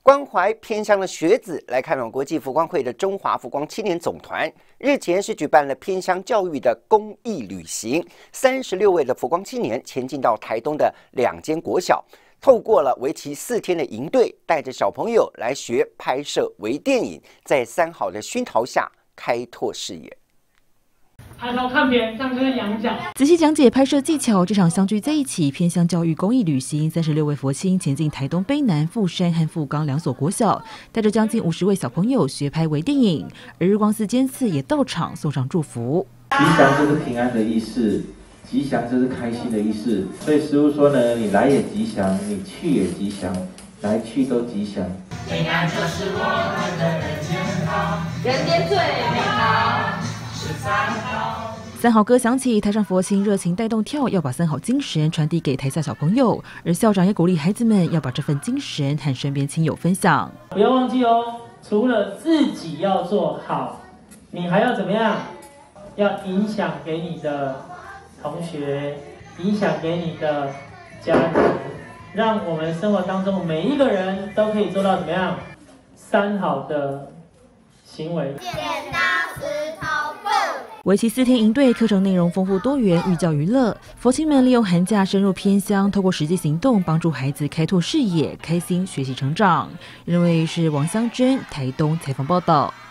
关怀偏乡的学子来看望国际福光会的中华福光青年总团，日前是举办了偏乡教育的公益旅行，36位的福光青年前进到台东的2间国小，透过了为期4天的营队，带着小朋友来学拍摄微电影，在三好的熏陶下开拓视野。 抬头看扁，这样就是仰角。 仔细讲解拍摄技巧，这场相聚在一起偏乡教育公益旅行，36位佛青前进台东卑南、富山和富冈2所国小，带着将近50位小朋友学拍微电影，而日光寺监寺也到场送上祝福。 吉祥就是平安的意思，吉祥就是开心的意思，所以师父说呢，你来也吉祥，你去也吉祥，来去都吉祥。 平安就是我们的人间好，人间最美好。 三好歌响起，台上佛青热情带动跳，要把三好精神传递给台下小朋友，而校长也鼓励孩子们要把这份精神和身边亲友分享。 不要忘记哦，除了自己要做好，你还要怎么样？要影响给你的同学，影响给你的家人，让我们生活当中每一个人都可以做到怎么样？三好的行为。 为期4天营队，课程内容丰富多元，寓教于乐。佛青们利用寒假深入偏乡，透过实际行动帮助孩子开拓视野，开心学习成长。认为是王香珍台东采访报道。